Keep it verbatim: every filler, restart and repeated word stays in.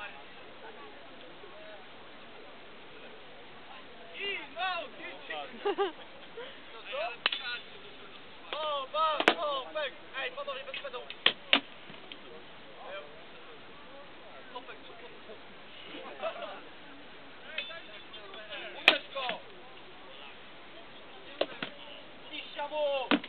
O, bam, o, pek! Ej, panowie, bez pedału! Kopek, uderz go! Liścia mu!